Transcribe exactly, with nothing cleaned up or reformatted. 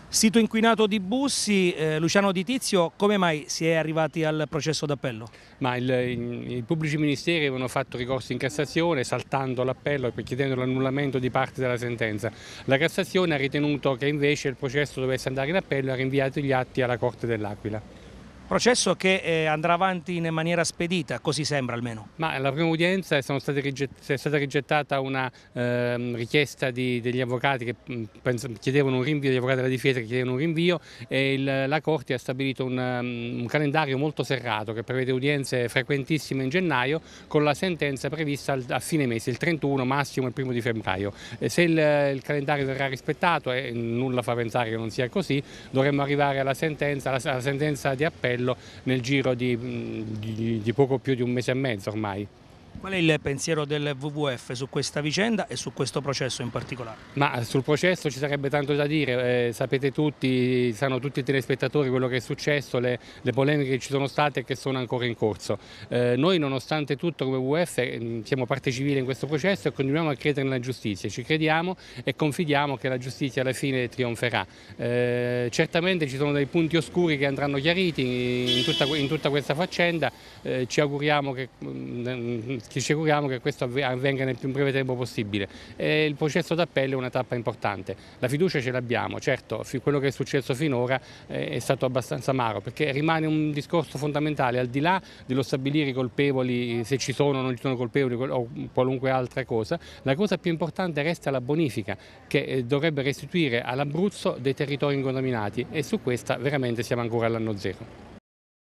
Sito inquinato di Bussi, eh, Luciano Di Tizio, come mai si è arrivati al processo d'appello? Ma il, i, i pubblici ministeri avevano fatto ricorso in Cassazione saltando l'appello e chiedendo l'annullamento di parte della sentenza. La Cassazione ha ritenuto che invece il processo dovesse andare in appello e ha rinviato gli atti alla Corte dell'Aquila. Processo che eh, andrà avanti in maniera spedita, così sembra almeno. Ma alla prima udienza è stata rigettata una eh, richiesta di, degli avvocati che mh, chiedevano un rinvio, degli avvocati della difesa che chiedevano un rinvio e il, la Corte ha stabilito un, um, un calendario molto serrato che prevede udienze frequentissime in gennaio con la sentenza prevista al, a fine mese, il trentuno, massimo il primo di febbraio. E se il, il calendario verrà rispettato, e nulla fa pensare che non sia così, dovremmo arrivare alla sentenza, alla, alla sentenza di appello nel giro di, di, di poco più di un mese e mezzo ormai. Qual è il pensiero del W W F su questa vicenda e su questo processo in particolare? Ma sul processo ci sarebbe tanto da dire, eh, sapete tutti, sanno tutti i telespettatori quello che è successo, le, le polemiche che ci sono state e che sono ancora in corso. Eh, noi nonostante tutto come W W F eh, siamo parte civile in questo processo e continuiamo a credere nella giustizia, ci crediamo e confidiamo che la giustizia alla fine trionferà. Eh, certamente ci sono dei punti oscuri che andranno chiariti in tutta, in tutta questa faccenda, eh, ci auguriamo che mh, ci auguriamo che questo avvenga nel più breve tempo possibile. E il processo d'appello è una tappa importante. La fiducia ce l'abbiamo, certo, quello che è successo finora è stato abbastanza amaro, perché rimane un discorso fondamentale, al di là dello stabilire i colpevoli, se ci sono o non ci sono colpevoli o qualunque altra cosa, la cosa più importante resta la bonifica, che dovrebbe restituire all'Abruzzo dei territori incontaminati e su questa veramente siamo ancora all'anno zero.